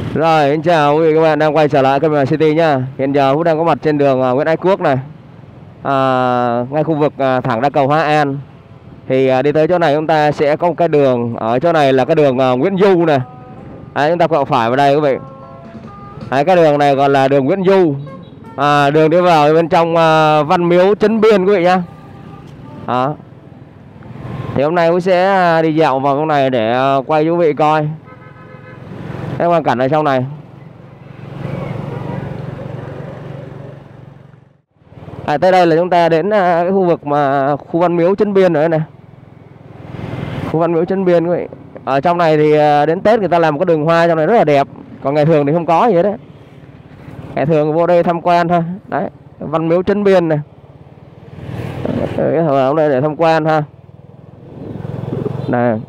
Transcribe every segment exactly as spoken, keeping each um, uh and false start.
Rồi, xin chào quý vị các bạn đang quay trở lại Camera City nhá. Hiện giờ Phúc đang có mặt trên đường uh, Nguyễn Ái Quốc này, à, ngay khu vực uh, thẳng ra cầu Hóa An. Thì uh, đi tới chỗ này chúng ta sẽ có một cái đường, ở chỗ này là cái đường uh, Nguyễn Du này. Đấy, chúng ta quẹo phải vào đây quý vị. Đấy, cái đường này gọi là đường Nguyễn Du, à, đường đi vào bên trong uh, Văn Miếu Trấn Biên quý vị nhá. Đó. Thì hôm nay Phúc sẽ uh, đi dạo vào trong này để uh, quay cho quý vị coi cái quang cảnh ở trong này. À, tới đây là chúng ta đến à, cái khu vực mà khu Văn Miếu Trấn Biên rồi này. Khu Văn Miếu Trấn Biên quý vị. Ở trong này thì à, đến Tết người ta làm một cái đường hoa trong này rất là đẹp. Còn ngày thường thì không có gì hết đấy. Ngày thường vô đây tham quan thôi. Đấy, Văn Miếu Trấn Biên này. Cái ở đây để tham quan ha. Này.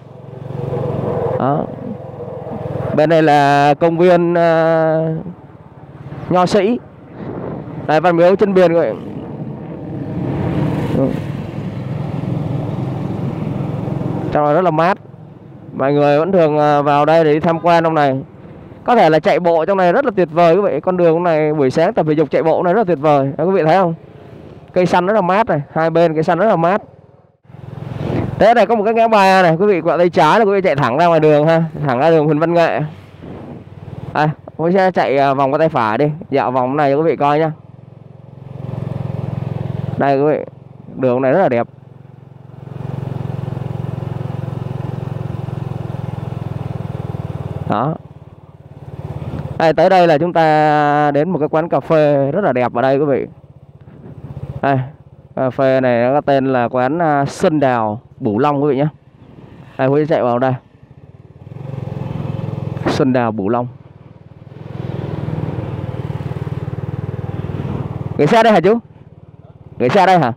Đó. Bên đây là công viên uh, Nho Sĩ. Đây, Văn Miếu Trấn Biên rồi. Trong này rất là mát. Mọi người vẫn thường vào đây để đi tham quan trong này. Có thể là chạy bộ trong này rất là tuyệt vời quý vị. Con đường này buổi sáng tập thể dục chạy bộ này rất là tuyệt vời. Đó, quý vị thấy không? Cây xanh rất là mát này, hai bên cây xanh rất là mát. Thế này có một cái ngã ba này, quý vị quẹo tay trái là quý vị chạy thẳng ra ngoài đường ha, thẳng ra đường Huỳnh Văn Nghệ. Đây, tôi sẽ chạy vòng qua tay phải đi, dạo vòng này cho quý vị coi nhá. Đây quý vị, đường này rất là đẹp. Đó. Đây, tới đây là chúng ta đến một cái quán cà phê rất là đẹp ở đây quý vị. Đây, cà phê này nó có tên là quán Xuân Đào Bửu Long quý vị nhé. Đây, quý vị chạy vào đây. Xuân Đào Bửu Long. Gửi xe đây hả chú? Gửi xe đây hả?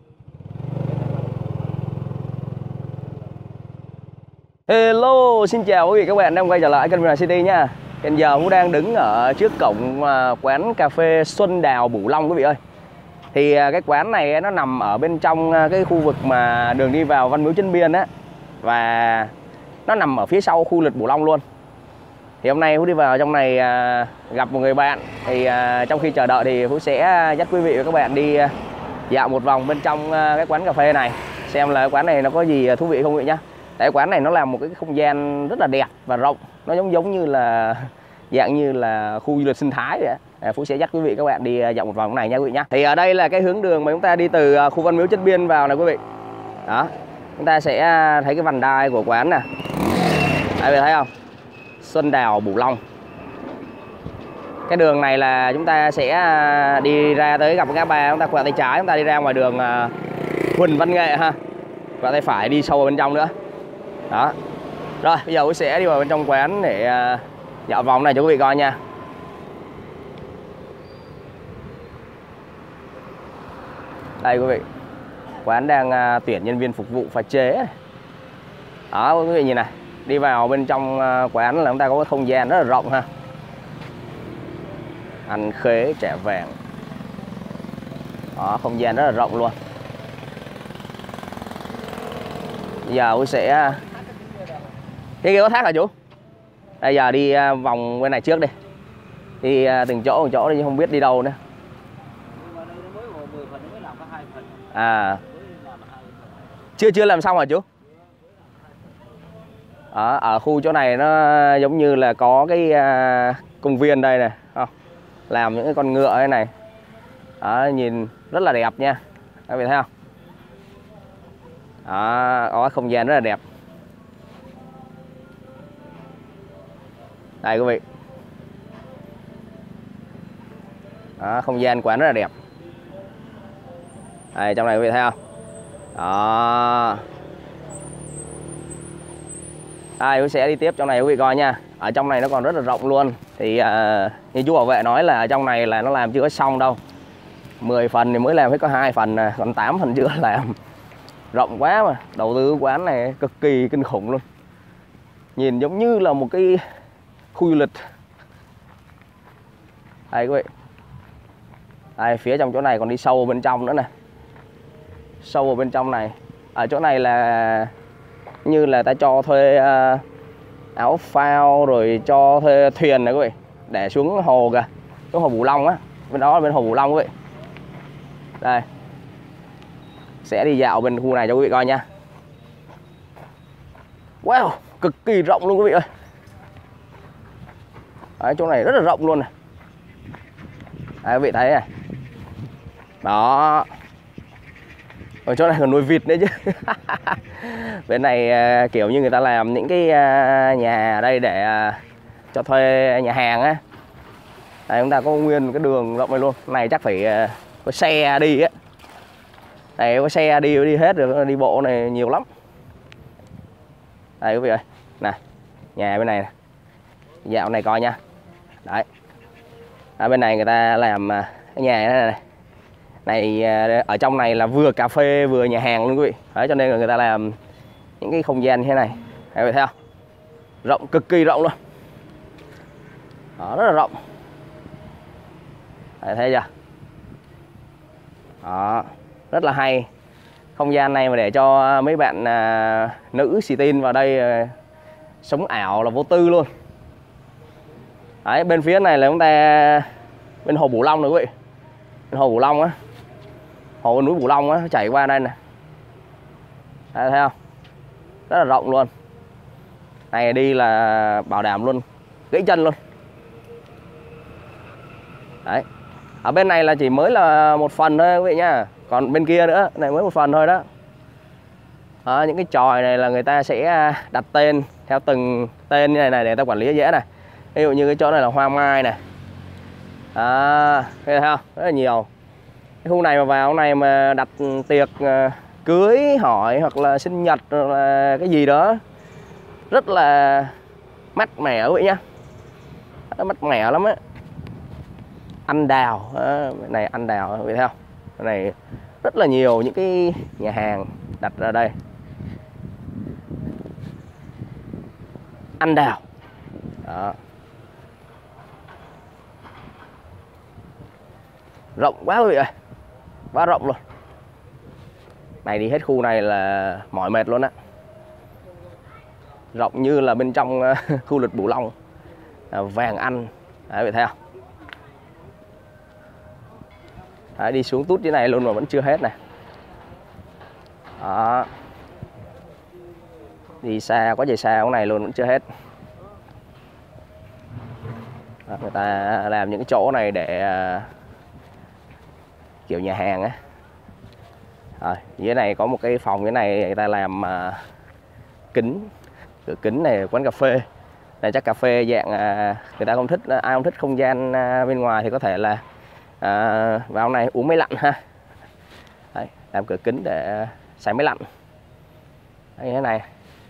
Hello, xin chào quý vị các bạn đang quay trở lại kênh Camera City nha. Hiện giờ cũng đang đứng ở trước cổng quán cà phê Xuân Đào Bửu Long quý vị ơi. Thì cái quán này nó nằm ở bên trong cái khu vực mà đường đi vào Văn Miếu Trấn Biên á. Và nó nằm ở phía sau khu lịch Bửu Long luôn. Thì hôm nay Phú đi vào trong này gặp một người bạn. Thì trong khi chờ đợi thì Phú sẽ dắt quý vị và các bạn đi dạo một vòng bên trong cái quán cà phê này, xem là cái quán này nó có gì thú vị không quý vị nhá. Tại quán này nó làm một cái không gian rất là đẹp và rộng. Nó giống giống như là dạng như là khu du lịch sinh thái vậy. À, Phú sẽ dắt quý vị các bạn đi dạo một vòng này nha quý vị nhá. Thì ở đây là cái hướng đường mà chúng ta đi từ khu Văn Miếu Trấn Biên vào này quý vị. Đó. Chúng ta sẽ thấy cái vành đai của quán nè. Đây quý vị thấy không? Xuân Đào Bửu Long. Cái đường này là chúng ta sẽ đi ra tới gặp ngã ba, chúng ta quẹo tay trái, chúng ta đi ra ngoài đường Huỳnh Văn Nghệ ha. Quẹo tay phải đi sâu vào bên trong nữa. Đó. Rồi, bây giờ tôi sẽ đi vào bên trong quán để dạo vòng này cho quý vị coi nha. Đây quý vị. Quán đang tuyển nhân viên phục vụ pha chế. Đó quý vị nhìn này. Đi vào bên trong quán là chúng ta có cái không gian rất là rộng ha. Ăn khế trẻ vàng. Đó, không gian rất là rộng luôn. Bây giờ tôi sẽ... Cái kia có thác hả chú? Bây giờ đi vòng bên này trước đi. Đi từng chỗ từng chỗ đi, không biết đi đâu nữa. À. Chưa chưa làm xong hả chú? Ở, ở khu chỗ này nó giống như là có cái uh, công viên đây này, không? Làm những cái con ngựa thế này. Đó, nhìn rất là đẹp nha. Các bạn thấy không? Đó, có không gian rất là đẹp. Đây quý vị. Đó, không gian quán rất là đẹp. Đây, trong này quý vị thấy không? Đó. Đây, tôi sẽ đi tiếp trong này quý vị coi nha. Ở trong này nó còn rất là rộng luôn. Thì uh, như chú bảo vệ nói là ở trong này là nó làm chưa có xong đâu. mười phần thì mới làm hết có hai phần, còn tám phần chưa làm. Rộng quá mà. Đầu tư quán này cực kỳ kinh khủng luôn. Nhìn giống như là một cái khu du lịch. Đây quý vị. Đây, phía trong chỗ này còn đi sâu vào bên trong nữa nè. Sâu vào bên trong này. Ở chỗ này là như là ta cho thuê uh, áo phao rồi cho thuê thuyền này quý vị, để xuống hồ kìa, xuống hồ Bửu Long á, bên đó là bên hồ Bửu Long quý vị. Đây, sẽ đi dạo bên khu này cho quý vị coi nha. Wow, cực kỳ rộng luôn quý vị ơi. Đấy, chỗ này rất là rộng luôn này. Đấy, quý vị thấy này. Đó. Ở chỗ này còn nuôi vịt nữa chứ. Bên này kiểu như người ta làm những cái nhà ở đây để cho thuê nhà hàng á. Đây, chúng ta có nguyên cái đường rộng này luôn. Này chắc phải có xe đi á. Này có xe đi đi hết được, đi bộ này nhiều lắm. Đây quý vị ơi. Nè, nhà bên này nè. Dạo này coi nha. Đấy. Ở bên này người ta làm cái nhà này này. Này ở trong này là vừa cà phê vừa nhà hàng luôn quý vị. Đấy, cho nên là người ta làm những cái không gian như thế này. Đấy, vậy thấy không? Rộng, cực kỳ rộng luôn. Đó, rất là rộng. Đấy, thấy chưa? Đó, rất là hay. Không gian này mà để cho mấy bạn à, nữ xì tin vào đây à, sống ảo là vô tư luôn. Đấy, bên phía này là chúng ta bên hồ Bửu Long nữa quý vị. Bên hồ Bửu Long á, hồ núi Bửu Long á, chảy qua đây nè. Đấy, thấy không? Rất là rộng luôn. Này đi là bảo đảm luôn, gãy chân luôn. Đấy. Ở bên này là chỉ mới là một phần thôi quý vị nhá. Còn bên kia nữa, này mới một phần thôi đó. Đó, những cái chòi này là người ta sẽ đặt tên theo từng tên như này này để người ta quản lý dễ này. Ví dụ như cái chỗ này là hoa mai này. À, thấy không? Rất là nhiều. Cái khu này mà vào này mà đặt tiệc cưới hỏi hoặc là sinh nhật hoặc là cái gì đó rất là mát mẻ quý vị nhá. Mát mẻ lắm á. Anh đào, à, này anh đào quý vị thấy không? Cái này rất là nhiều những cái nhà hàng đặt ra đây. Anh đào. Đó. Rộng quá quý vị ơi. Quá rộng luôn. Này đi hết khu này là mỏi mệt luôn á. Rộng như là bên trong khu lịch Bửu Long. À, vàng Anh. Đấy, quý vị thấy không? Đấy, đi xuống tút thế này luôn mà vẫn chưa hết này. Đó. Đi xa, quá trời xa, cái này luôn vẫn chưa hết. Đó, người ta làm những cái chỗ này để uh, kiểu nhà hàng á. Rồi, dưới này có một cái phòng cái này người ta làm uh, kính, cửa kính này, quán cà phê. Này chắc cà phê dạng uh, người ta không thích, ai không thích không gian uh, bên ngoài thì có thể là À, vào này uống máy lạnh ha. Đấy, làm cửa kính để xài máy lạnh. Đấy, thế này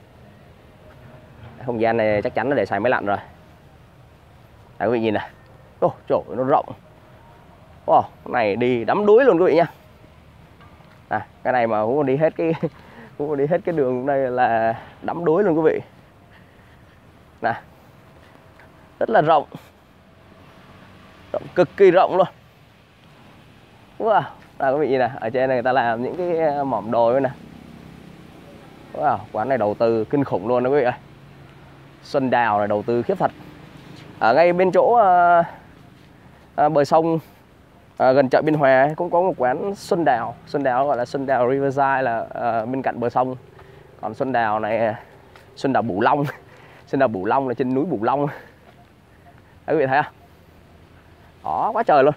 không gian này chắc chắn nó để xài máy lạnh rồi. Đấy, quý vị nhìn này. Ô, trời nó rộng. Wow, cái này đi đắm đuối luôn quý vị nha. À, cái này mà cũng đi hết cái cũng đi hết cái đường đây là đắm đuối luôn quý vị. Nè. Rất là rộng. Rộng, cực kỳ rộng luôn. Wow, đây quý vị nhìn nè, ở trên này người ta làm những cái mỏm đồi nè. Wow, quán này đầu tư kinh khủng luôn đó quý vị ơi. Xuân Đào này đầu tư khiếp thật. Ở ngay bên chỗ à, à, bờ sông à, gần chợ Biên Hòa cũng có một quán Xuân Đào. Xuân Đào gọi là Xuân Đào Riverside là à, bên cạnh bờ sông. Còn Xuân Đào này, Xuân Đào Bửu Long. Xuân Đào Bửu Long là trên núi Bửu Long. Đấy quý vị thấy không? Đó, quá trời luôn.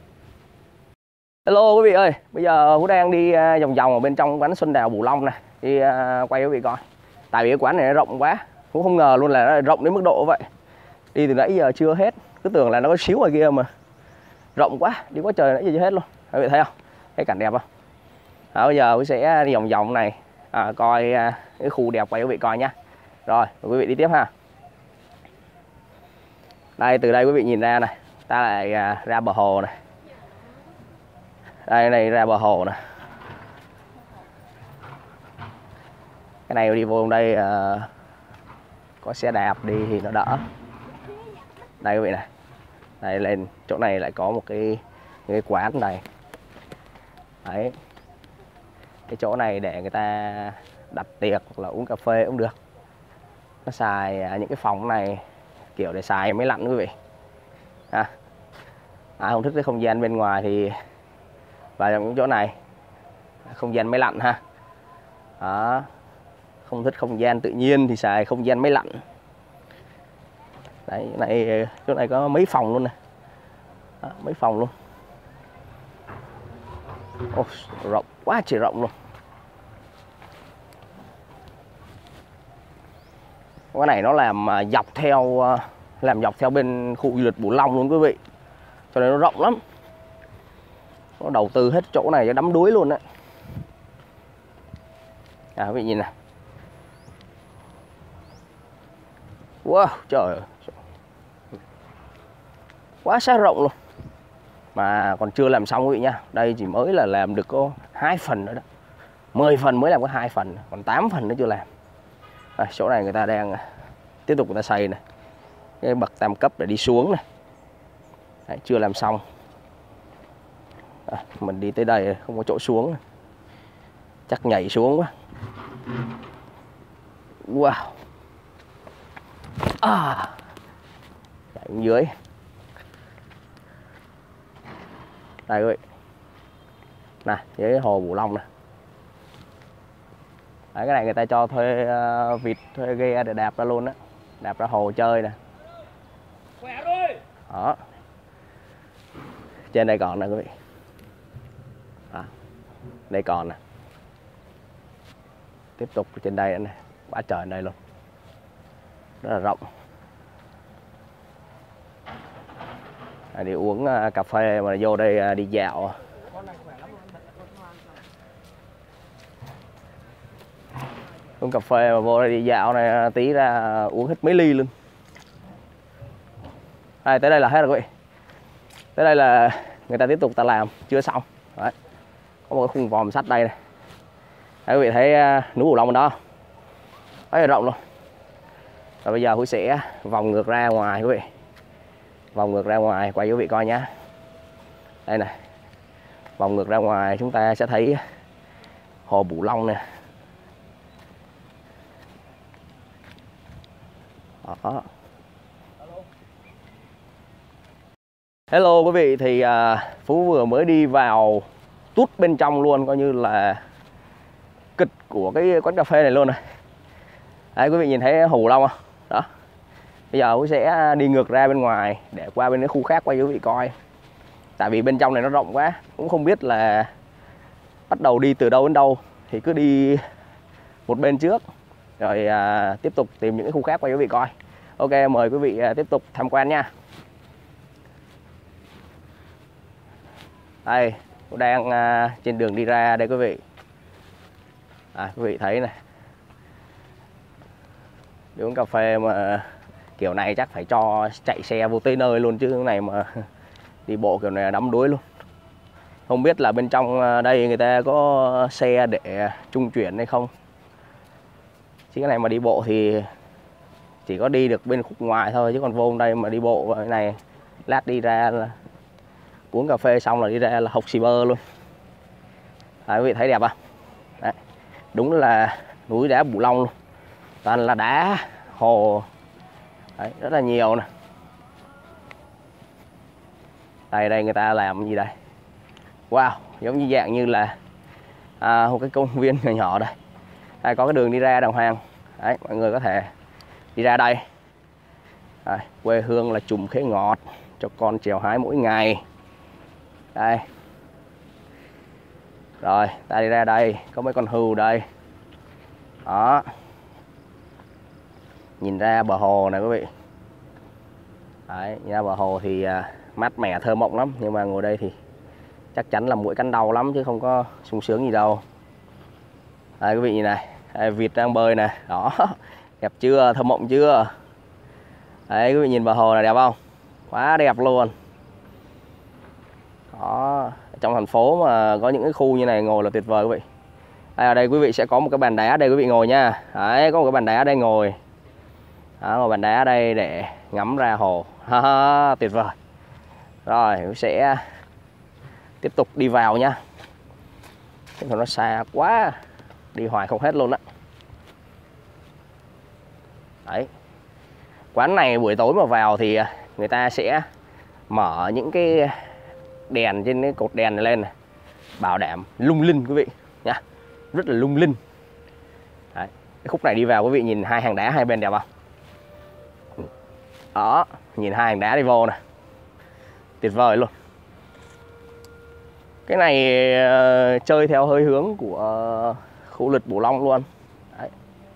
Hello quý vị ơi, bây giờ Hữu đang đi vòng vòng ở bên trong quán Xuân Đào Bửu Long này, đi uh, quay quý vị coi. Tại vì cái quán này nó rộng quá, cũng không ngờ luôn là nó rộng đến mức độ vậy. Đi từ nãy giờ chưa hết, cứ tưởng là nó có xíu ngoài kia mà. Rộng quá, đi quá trời nãy giờ chưa hết luôn. Quý vị thấy không? Thấy cảnh đẹp không? Đó, bây giờ Hữu sẽ đi vòng vòng này, à, coi uh, cái khu đẹp quay quý vị coi nha. Rồi, quý vị đi tiếp ha. Đây, từ đây quý vị nhìn ra này, ta lại uh, ra bờ hồ này. Đây này ra bờ hồ nè. Cái này đi vô đây uh, có xe đạp đi thì nó đỡ. Đây quý vị này. Đây lên chỗ này lại có một cái cái quán này. Đấy. Cái chỗ này để người ta đặt tiệc hoặc là uống cà phê cũng được. nó xài những cái phòng này kiểu để xài máy lạnh quý vị. À, à, không thích cái không gian bên ngoài thì vào trong chỗ này không gian máy lạnh ha. Đó. Không thích không gian tự nhiên thì xài không gian máy lạnh. Đấy, này chỗ này có mấy phòng luôn nè. Đó, mấy phòng luôn. Ồ, rộng quá trời rộng luôn. Cái này nó làm dọc theo làm dọc theo bên khu du lịch Bửu Long luôn quý vị. Cho nên nó rộng lắm. Nó đầu tư hết chỗ này cho đắm đuối luôn đấy. À quý vị nhìn này. Wow, trời ơi. Quá xa rộng luôn. Mà còn chưa làm xong quý vị nha. Đây chỉ mới là làm được có hai phần nữa đó. mười phần mới làm có hai phần, còn tám phần nữa chưa làm. À, chỗ này người ta đang tiếp tục người ta xây này. Cái bậc tam cấp để đi xuống này. Đấy, chưa làm xong. À, mình đi tới đây không có chỗ xuống. Chắc nhảy xuống quá. Wow. À. Chạy xuống dưới. Đây quý vị. Này, dưới hồ Bửu Long này. Đấy, cái này người ta cho thuê uh, vịt, thuê ghe để đạp ra luôn đó. Đạp ra hồ chơi nè. Đó. Trên đây còn nè quý vị. À, đây còn nè. Tiếp tục trên đây nè. Quá trời đây luôn. Rất là rộng. À, đi uống uh, cà phê mà vô đây uh, đi dạo. Uống cà phê mà vô đây đi dạo này tí ra uống hết mấy ly luôn. Đây, tới đây là hết rồi quý vị. Tới đây là người ta tiếp tục ta làm chưa xong. Đấy. Có một cái khung vòm sắt đây này. Đấy, quý vị thấy núi Bửu Long đó. Rất là rộng luôn. Và bây giờ Huy sẽ vòng ngược ra ngoài quý vị. Vòng ngược ra ngoài quay cho quý vị coi nhá. Đây này. Vòng ngược ra ngoài chúng ta sẽ thấy hồ Bửu Long nè. Đó. Hello quý vị, thì uh, Phú vừa mới đi vào tút bên trong luôn, coi như là kịch của cái quán cà phê này luôn này. Đấy, quý vị nhìn thấy hồ Bửu Long không? Đó. Bây giờ Phú sẽ đi ngược ra bên ngoài để qua bên cái khu khác quay cho quý vị coi. Tại vì bên trong này nó rộng quá, cũng không biết là bắt đầu đi từ đâu đến đâu, thì cứ đi một bên trước rồi à, tiếp tục tìm những cái khu khác quay cho quý vị coi. Ok, mời quý vị à, tiếp tục tham quan nha. Đây, tôi đang à, trên đường đi ra đây quý vị. À, quý vị thấy này. Đi uống cà phê mà kiểu này chắc phải cho chạy xe vô tới nơi luôn, chứ cái này mà đi bộ kiểu này đắm đuối luôn. Không biết là bên trong đây người ta có xe để trung chuyển hay không. Chứ cái này mà đi bộ thì chỉ có đi được bên khúc ngoài thôi, chứ còn vô đây mà đi bộ cái này lát đi ra là uống cà phê xong là đi ra là học xì bơ luôn. Đấy, quý vị thấy đẹp không? Đấy, đúng là núi đá Bửu Long luôn. Toàn là đá, hồ. Đấy, rất là nhiều nè. Đây đây người ta làm gì đây? Wow, giống như dạng như là à, một cái công viên nhỏ nhỏ đây. Đây có cái đường đi ra đàng hoàng. Đấy, mọi người có thể đi ra đây. Đây, quê hương là chùm khế ngọt cho con trèo hái mỗi ngày. Đây. Rồi, ta đi ra đây, có mấy con hươu đây. Đó. Nhìn ra bờ hồ này quý vị. Đấy, nhìn ra bờ hồ thì à, mát mẻ thơ mộng lắm, nhưng mà ngồi đây thì chắc chắn là mũi cắn đầu lắm chứ không có sung sướng gì đâu. Đây quý vị nhìn này, đây, vịt đang bơi nè, đó, đẹp chưa, thơ mộng chưa? Đấy quý vị nhìn bờ hồ này đẹp không? Quá đẹp luôn. Đó, trong thành phố mà có những cái khu như này ngồi là tuyệt vời quý vị. Đây, ở đây quý vị sẽ có một cái bàn đá đây quý vị ngồi nha. Đấy, có một cái bàn đá đây ngồi. Đó, một bàn đá đây để ngắm ra hồ. Ha, tuyệt vời. Rồi, mình sẽ tiếp tục đi vào nha. Thế nó xa quá, đi hoài không hết luôn á. Đấy. Quán này buổi tối mà vào thì người ta sẽ mở những cái đèn trên cái cột đèn này lên này, bảo đảm lung linh quý vị nhá, rất là lung linh. Đấy. Cái khúc này đi vào quý vị nhìn hai hàng đá hai bên đẹp không? Đó, nhìn hai hàng đá đi vô này, tuyệt vời luôn. Cái này uh, chơi theo hơi hướng của uh, khu lịch Bửu Long luôn. Đấy.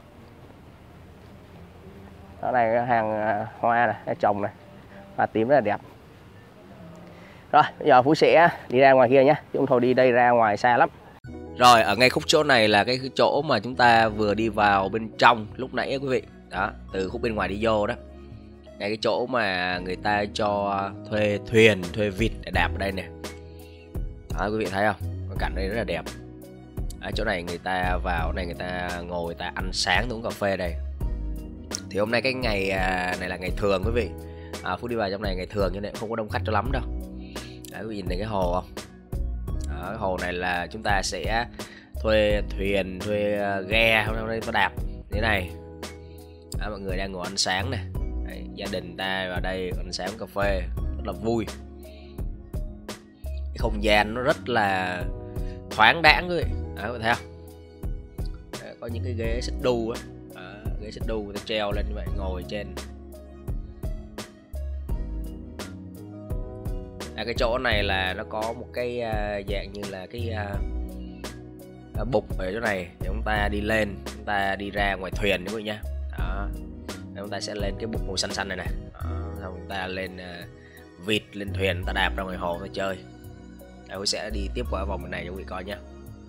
Đó này cái hàng uh, hoa này, cái trồng này, hoa tím rất là đẹp. Rồi, bây giờ Phú sẽ đi ra ngoài kia nhé, chứ không thôi đi đây ra ngoài xa lắm. Rồi, ở ngay khúc chỗ này là cái chỗ mà chúng ta vừa đi vào bên trong lúc nãy quý vị. Đó, từ khúc bên ngoài đi vô đó. Ngay cái chỗ mà người ta cho thuê thuyền, thuê vịt để đạp ở đây nè. Đó, quý vị thấy không? Cái cảnh đây rất là đẹp. Ở chỗ này người ta vào này người ta ngồi, người ta ăn sáng, uống cà phê đây. Thì hôm nay cái ngày này là ngày thường quý vị. À, Phú đi vào trong này ngày thường cho nên không có đông khách cho lắm đâu. Đấy, quý vị nhìn thấy cái hồ không? Đó, cái hồ này là chúng ta sẽ thuê thuyền, thuê ghe hôm nay nó đạp thế này. Đó, mọi người đang ngồi ăn sáng này. Đấy, gia đình ta vào đây ăn sáng cà phê rất là vui. Cái không gian nó rất là thoáng đãng quý vị. Đó, các bạn thấy không? Đấy, có những cái ghế xích đu á, ghế xích đu người ta treo lên như vậy, ngồi trên. À, cái chỗ này là nó có một cái uh, dạng như là cái uh, bục ở chỗ này để chúng ta đi lên, chúng ta đi ra ngoài thuyền quý vị nha. Đó, chúng ta sẽ lên cái bục màu xanh xanh này nè. Đó, xong chúng ta lên uh, vịt lên thuyền, chúng ta đạp ra ngoài hồ để chơi. Tôi sẽ đi tiếp qua vòng bên này cho quý vị coi nha.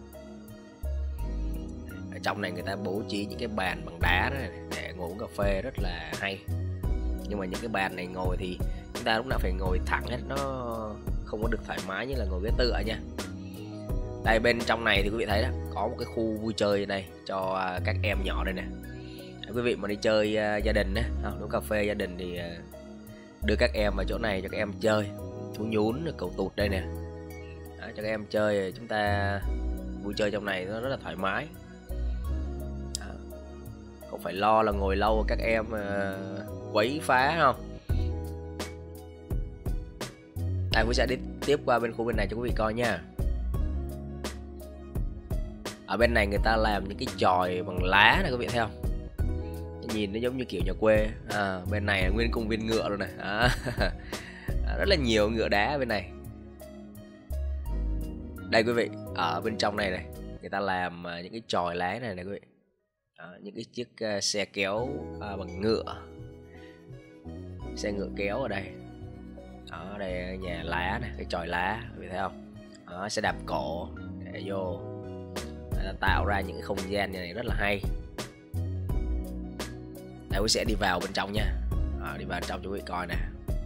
Ở trong này người ta bố trí những cái bàn bằng đá đó để ngồi uống cà phê rất là hay. Nhưng mà những cái bàn này ngồi thì chúng ta lúc nào phải ngồi thẳng hết, nó không có được thoải mái như là ngồi ghế tựa nha. Đây bên trong này thì quý vị thấy đó, có một cái khu vui chơi này cho các em nhỏ đây nè. Quý vị mà đi chơi uh, gia đình á, uống cà phê gia đình thì uh, đưa các em vào chỗ này cho các em chơi. Thú nhún, cầu tụt đây nè. Đó, cho các em chơi, chúng ta vui chơi trong này nó rất là thoải mái. Đó. Không phải lo là ngồi lâu các em uh, quấy phá không. Đây, tôi sẽ đi tiếp qua bên khu bên này cho quý vị coi nha. Ở bên này người ta làm những cái chòi bằng lá này quý vị thấy không? Nhìn nó giống như kiểu nhà quê. À, bên này là nguyên công viên ngựa luôn này. À, rất là nhiều ngựa đá bên này. Đây quý vị, ở bên trong này này người ta làm những cái chòi lá này này quý vị. Đó, những cái chiếc uh, xe kéo uh, bằng ngựa, xe ngựa kéo ở đây. Đó, đây nhà lá này, cái chòi lá, quý vị thấy không? Đó, xe đạp cổ để vô, để tạo ra những cái không gian như này rất là hay. Đây, quý sẽ đi vào bên trong nha. Đó, đi vào trong cho quý vị coi nè.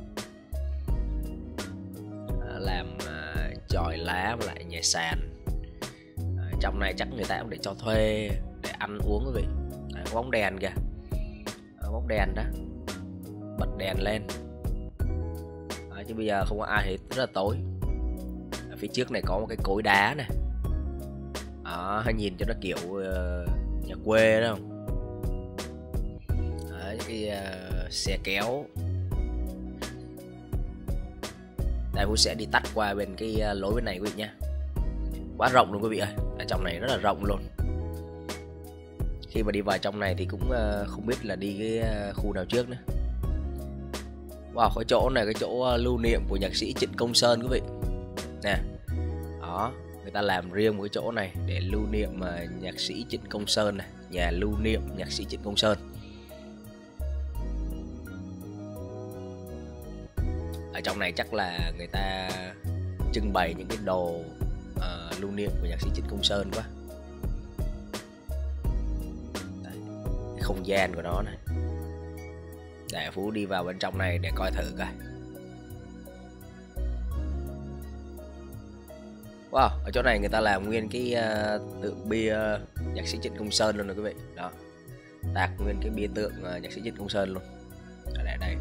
Đó, làm uh, chòi lá với lại nhà sàn. Đó, trong này chắc người ta cũng để cho thuê để ăn uống quý vị. Đó, có bóng đèn kìa. Đó, bóng đèn đó, bật đèn lên. Đó, chứ bây giờ không có ai thì rất là tối. Ở phía trước này có một cái cối đá này. Đó, nhìn cho nó kiểu uh, nhà quê đó không? Đó, cái uh, xe kéo. Đây tôi sẽ đi tắt qua bên cái uh, lối bên này quý vị nha. Quá rộng luôn quý vị ơi, ở trong này rất là rộng luôn. Khi mà đi vào trong này thì cũng uh, không biết là đi cái uh, khu nào trước nữa. Wow, cái chỗ này cái chỗ uh, lưu niệm của nhạc sĩ Trịnh Công Sơn quý vị nè. Đó, người ta làm riêng một cái chỗ này để lưu niệm uh, nhạc sĩ Trịnh Công Sơn này, nhà lưu niệm nhạc sĩ Trịnh Công Sơn. Ở trong này chắc là người ta trưng bày những cái đồ uh, lưu niệm của nhạc sĩ Trịnh Công Sơn quá. Đấy, cái không gian của nó này. Để Phú đi vào bên trong này để coi thử coi. Wow, ở chỗ này người ta làm nguyên cái uh, tượng bia nhạc sĩ Trịnh Công Sơn luôn rồi quý vị. Đó, tạc nguyên cái bia tượng uh, nhạc sĩ Trịnh Công Sơn luôn. Ở đây, đây.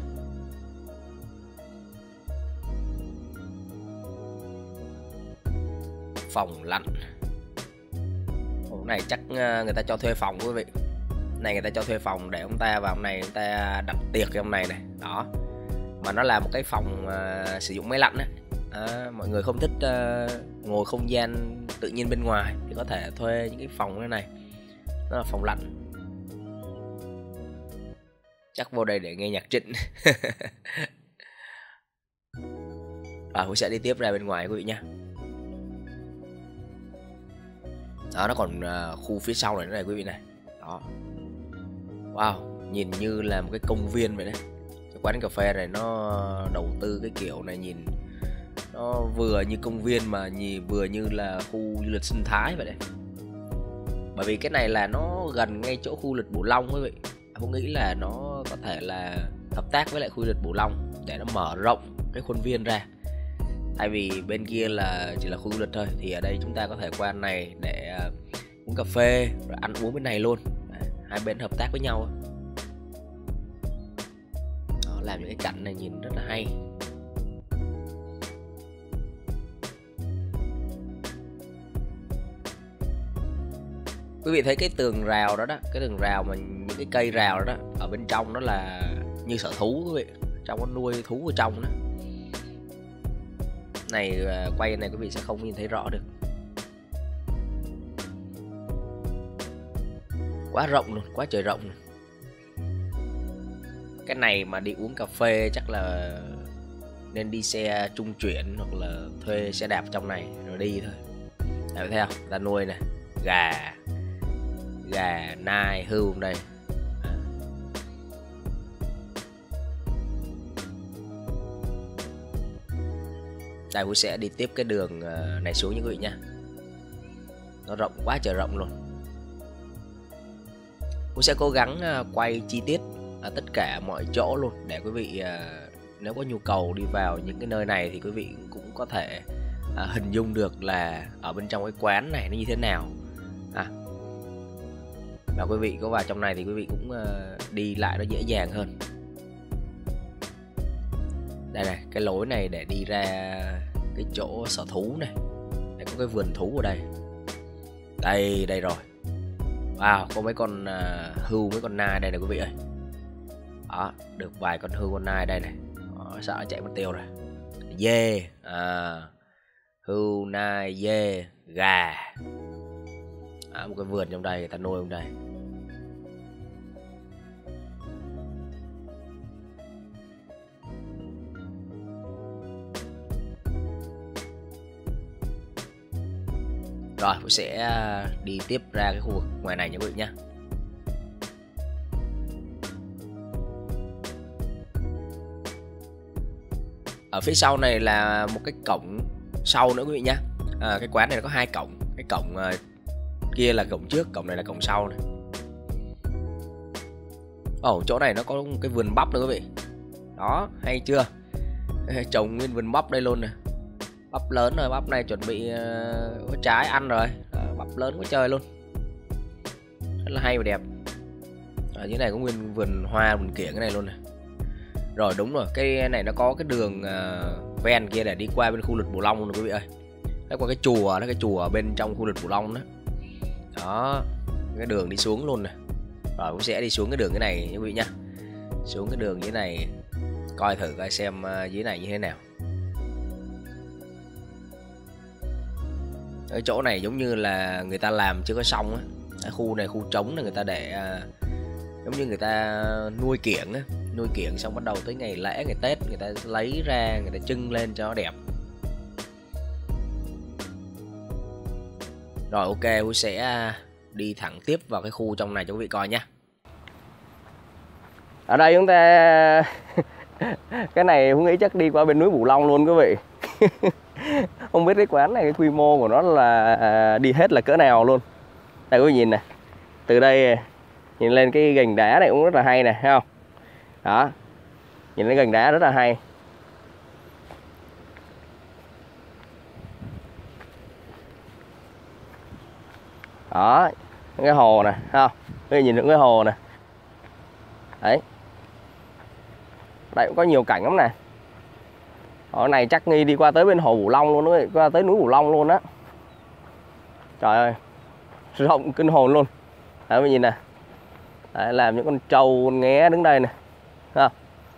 Phòng lạnh. Hôm này chắc uh, người ta cho thuê phòng quý vị. Này người ta cho thuê phòng để ông ta vào hôm này, ông ta đặt tiệc cái hôm này này. Đó. Mà nó là một cái phòng uh, sử dụng máy lạnh á. À, mọi người không thích uh, ngồi không gian tự nhiên bên ngoài thì có thể thuê những cái phòng như thế này. Nó là phòng lạnh. Chắc vô đây để nghe nhạc Trịnh. À, Huy sẽ đi tiếp ra bên ngoài quý vị nha. Đó, nó còn uh, khu phía sau này nữa này quý vị này. Đó. Wow, nhìn như là một cái công viên vậy đấy. Cái quán cà phê này nó đầu tư cái kiểu này nhìn nó vừa như công viên mà nhìn vừa như là khu du lịch sinh thái vậy đấy. Bởi vì cái này là nó gần ngay chỗ khu du lịch Bửu Long quý vị. Tôi nghĩ là nó có thể là hợp tác với lại khu du lịch Bửu Long để nó mở rộng cái khuôn viên ra. Thay vì bên kia là chỉ là khu du lịch thôi, thì ở đây chúng ta có thể qua này để uống cà phê rồi ăn uống bên này luôn. Đấy, hai bên hợp tác với nhau. Đó, làm những cái cảnh này nhìn rất là hay. Quý vị thấy cái tường rào đó đó, cái tường rào mà những cái cây rào đó, đó ở bên trong đó là như sở thú quý vị, trong nó nuôi thú ở trong đó. Này quay này quý vị sẽ không nhìn thấy rõ được. Quá rộng luôn, quá trời rộng. Cái này mà đi uống cà phê chắc là nên đi xe trung chuyển hoặc là thuê xe đạp trong này rồi đi thôi. Đấy, thấy không? Ta nuôi này, gà, gà, nai, hươu đây. À. Đây Huy sẽ đi tiếp cái đường này xuống nha quý vị nha. Nó rộng quá trời rộng luôn. Huy sẽ cố gắng quay chi tiết ở tất cả mọi chỗ luôn để quý vị nếu có nhu cầu đi vào những cái nơi này thì quý vị cũng có thể hình dung được là ở bên trong cái quán này nó như thế nào. À. Và quý vị có vào trong này thì quý vị cũng đi lại nó dễ dàng hơn. Đây này, cái lối này để đi ra cái chỗ sở thú này. Đây có cái vườn thú ở đây. Đây, đây rồi. Wow, có mấy con uh, hươu, mấy con nai đây này quý vị ơi. Đó, được vài con hươu con nai đây này. Đó, sợ chạy mất tiêu rồi. Dê, à, hươu, nai, dê, gà. À, một cái vườn trong đây, người ta nuôi trong đây. Rồi, tôi sẽ đi tiếp ra cái khu vực ngoài này nha quý vị nhé. Ở phía sau này là một cái cổng sau nữa quý vị nhé. À, cái quán này có hai cổng. Cái cổng uh, kia là cổng trước, cổng này là cổng sau này. Ồ, oh, chỗ này nó có một cái vườn bắp nữa quý vị. Đó, hay chưa? Trồng nguyên vườn bắp đây luôn nè. Bắp lớn rồi, bắp này chuẩn bị uh, có trái ăn rồi. À, bắp lớn quá trời luôn. Rất là hay và đẹp. Ở dưới này có nguyên vườn hoa, vườn kiểng cái này luôn này. Rồi đúng rồi, cái này nó có cái đường uh, ven kia để đi qua bên khu lịch Bửu Long luôn quý vị ơi. Nó có cái chùa, nó cái chùa ở bên trong khu lịch Bửu Long đó. Đó, cái đường đi xuống luôn nè. Rồi cũng sẽ đi xuống cái đường cái này quý vị nha. Xuống cái đường dưới này coi thử coi xem uh, dưới này như thế nào. Ở chỗ này giống như là người ta làm chưa có xong á. Ở khu này khu trống là người ta để uh, giống như người ta nuôi kiểng á, nuôi kiểng xong bắt đầu tới ngày lễ ngày Tết người ta lấy ra, người ta trưng lên cho nó đẹp. Rồi ok, tôi sẽ đi thẳng tiếp vào cái khu trong này cho quý vị coi nha. Ở đây chúng ta cái này tôi nghĩ chắc đi qua bên núi Bửu Long luôn quý vị. Không biết cái quán này cái quy mô của nó là đi hết là cỡ nào luôn. Đây quý vị nhìn nè. Từ đây nhìn lên cái gành đá này cũng rất là hay nè, thấy không? Đó. Nhìn cái gành đá rất là hay. Đó, cái hồ nè, thấy không? Bây giờ nhìn được cái hồ nè. Đấy. Đây cũng có nhiều cảnh lắm nè. Ở này chắc nghi đi qua tới bên hồ Bửu Long luôn đó, qua tới núi Bửu Long luôn á. Trời ơi. Rộng kinh hồn luôn. Đấy mình nhìn nè. Đấy, làm những con trâu, con nghé đứng đây này. Thấy không?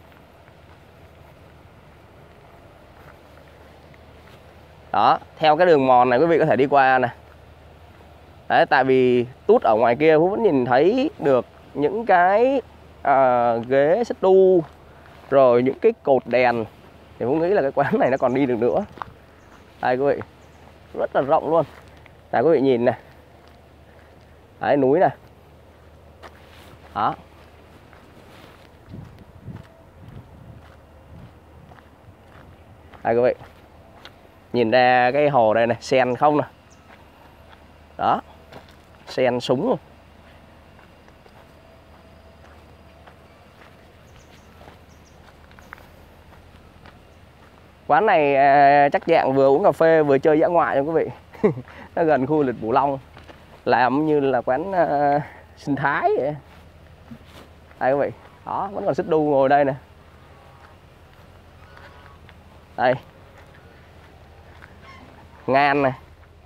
Đó, theo cái đường mòn này quý vị có thể đi qua này. Đấy, tại vì tút ở ngoài kia Phú vẫn nhìn thấy được những cái à, ghế xích đu, rồi những cái cột đèn. Thì Phú nghĩ là cái quán này nó còn đi được nữa. Đây quý vị, rất là rộng luôn. Đây quý vị nhìn này. Đấy, núi này. Đó. Đây quý vị, nhìn ra cái hồ đây này, sen không nè. Đó, sen súng luôn. Quán này à, chắc dạng vừa uống cà phê vừa chơi dã ngoại nha quý vị. Nó gần khu du lịch Bửu Long, làm như là quán à, sinh thái vậy. Đây quý vị, đó, vẫn còn xích đu ngồi đây nè. Đây, ngan này,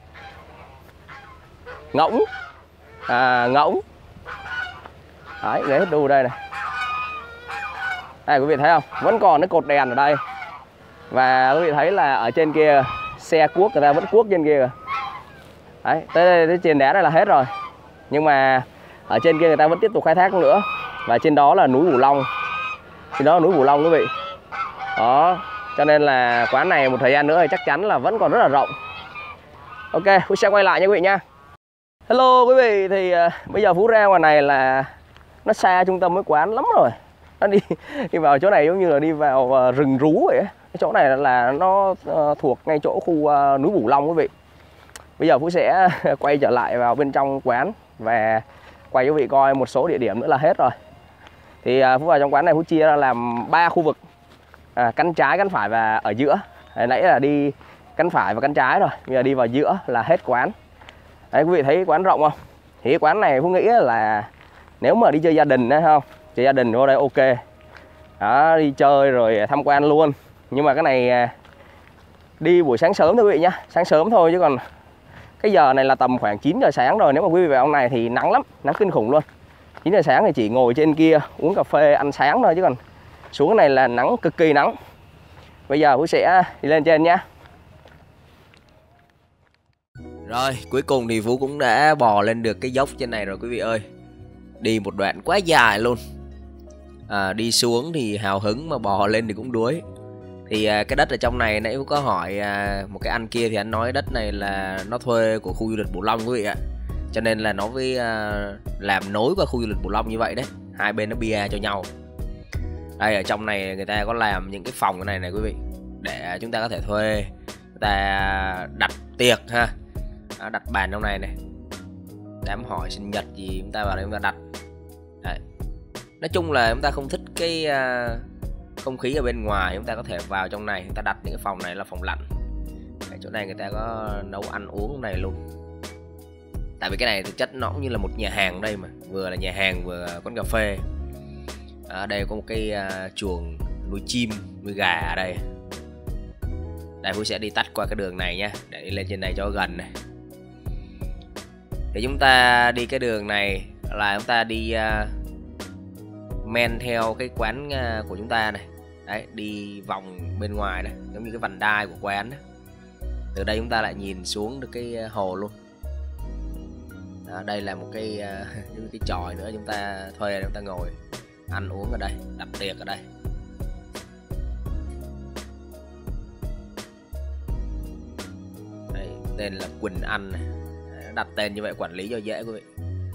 ngỗng, à, ngỗng. Đấy, ghế xích đu đây này. Đây quý vị thấy không, vẫn còn cái cột đèn ở đây. Và quý vị thấy là ở trên kia xe cuốc người ta vẫn cuốc trên kia kìa. Đấy, tới đây, tới trên đá đây là hết rồi. Nhưng mà ở trên kia người ta vẫn tiếp tục khai thác nữa. Và trên đó là núi Bửu Long. Trên đó là núi Bửu Long quý vị. Đó, cho nên là quán này một thời gian nữa thì chắc chắn là vẫn còn rất là rộng. Ok, Phú sẽ quay lại nha quý vị nha. Hello quý vị, thì uh, bây giờ Phú ra ngoài này là nó xa trung tâm cái quán lắm rồi. Nó đi đi vào chỗ này giống như là đi vào uh, rừng rú vậy. Cái chỗ này là nó uh, thuộc ngay chỗ khu uh, núi Bửu Long quý vị. Bây giờ Phú sẽ quay trở lại vào bên trong quán và quay cho quý vị coi một số địa điểm nữa là hết rồi. Thì uh, Phú vào trong quán này Phú chia ra làm ba khu vực, à, cánh trái, cánh phải và ở giữa. Hồi nãy là đi cánh phải và cánh trái rồi, bây giờ đi vào giữa là hết quán. Đấy, quý vị thấy quán rộng không? Thì cái quán này Phú nghĩ là nếu mà đi chơi gia đình đấy không, chơi gia đình vô đây ok. Đó, đi chơi rồi tham quan luôn. Nhưng mà cái này đi buổi sáng sớm thôi quý vị nhá, sáng sớm thôi, chứ còn cái giờ này là tầm khoảng chín giờ sáng rồi. Nếu mà quý vị vào trong này thì nắng lắm, nắng kinh khủng luôn. chín giờ sáng thì chỉ ngồi trên kia uống cà phê ăn sáng thôi, chứ còn xuống cái này là nắng, cực kỳ nắng. Bây giờ Phú sẽ đi lên trên nhá. Rồi, cuối cùng thì Phú cũng đã bò lên được cái dốc trên này rồi quý vị ơi. Đi một đoạn quá dài luôn. À, đi xuống thì hào hứng mà bò lên thì cũng đuối. Thì à, cái đất ở trong này nãy Phú có hỏi à, một cái anh kia thì anh nói đất này là nó thuê của khu du lịch Bửu Long quý vị ạ. Cho nên là nó với à, làm nối qua khu du lịch Bửu Long như vậy đấy. Hai bên nó bia cho nhau. Đây ở trong này người ta có làm những cái phòng cái này này quý vị, để chúng ta có thể thuê, người ta đặt tiệc ha. Đó, đặt bàn trong này này, đám hỏi sinh nhật gì chúng ta vào đây chúng ta đặt. Đấy. Nói chung là chúng ta không thích cái uh, không khí ở bên ngoài, chúng ta có thể vào trong này, chúng ta đặt những cái phòng này là phòng lạnh. Đấy, chỗ này người ta có nấu ăn uống này luôn. Tại vì cái này thực chất nó cũng như là một nhà hàng đây mà, vừa là nhà hàng vừa quán cà phê. Ở đây có một cái uh, chuồng nuôi chim, nuôi gà ở đây. Đây Phú sẽ đi tắt qua cái đường này nha, để đi lên trên này cho gần này. Thì chúng ta đi cái đường này là chúng ta đi uh, men theo cái quán uh, của chúng ta này. Đấy, đi vòng bên ngoài này, giống như cái vành đai của quán đó. Từ đây chúng ta lại nhìn xuống được cái uh, hồ luôn. Đó, đây là một cái uh, cái chòi nữa chúng ta thuê để chúng ta ngồi ăn uống ở đây, đặt tiệc ở đây. Đây, tên là Quỳnh Anh này. Đặt tên như vậy quản lý cho dễ quý vị.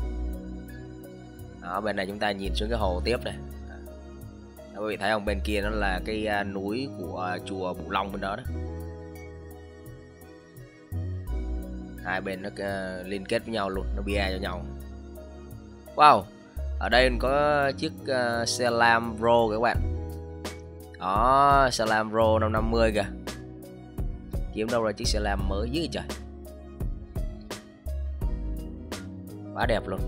Đó, bên này chúng ta nhìn xuống cái hồ tiếp này. Đó, quý vị thấy không, bên kia nó là cái uh, núi của uh, chùa Bửu Long bên đó đó. Hai bên nó uh, liên kết với nhau luôn, nó bia cho nhau. Wow, ở đây có chiếc uh, xe lam Pro các bạn. Đó, xe lam Pro năm năm mươi kìa. Kiếm đâu ra chiếc xe lam mới dữ trời. Quá đẹp luôn.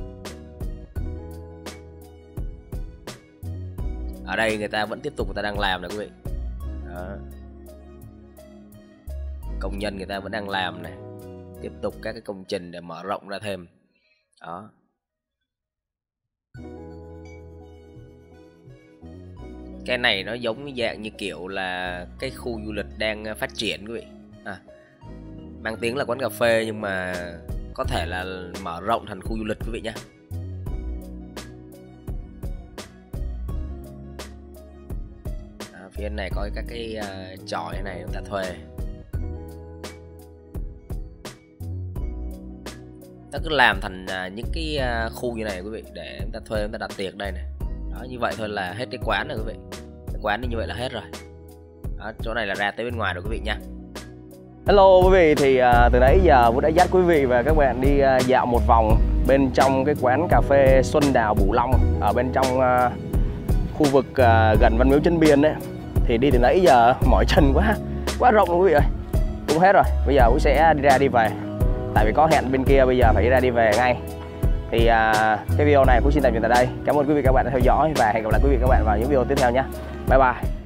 Ở đây người ta vẫn tiếp tục, người ta đang làm này quý vị. Đó. Công nhân người ta vẫn đang làm này, tiếp tục các cái công trình để mở rộng ra thêm. Đó. cái này nó giống như dạng như kiểu là cái khu du lịch đang phát triển quý vị. À, mang tiếng là quán cà phê nhưng mà có thể là mở rộng thành khu du lịch quý vị nhé. À, phía này có các cái uh, chòi này chúng ta thuê. Ta cứ làm thành uh, những cái uh, khu như này quý vị, để chúng ta thuê, chúng ta đặt tiệc đây này. Đó, như vậy thôi là hết cái quán rồi quý vị. Cái quán như vậy là hết rồi. Đó, chỗ này là ra tới bên ngoài rồi quý vị nha. Hello quý vị, thì uh, từ nãy giờ Vũ đã dắt quý vị và các bạn đi uh, dạo một vòng bên trong cái quán cà phê Xuân Đào Bửu Long ở bên trong uh, khu vực uh, gần Văn Miếu Trấn Biên đấy. Thì đi từ nãy giờ mỏi chân quá, quá rộng luôn quý vị ơi. Cũng hết rồi, bây giờ Vũ sẽ đi ra đi về. Tại vì có hẹn bên kia, bây giờ phải đi ra đi về ngay. Thì uh, cái video này Vũ xin tạm dừng tại đây. Cảm ơn quý vị các bạn đã theo dõi và hẹn gặp lại quý vị các bạn vào những video tiếp theo nhé. Bye bye.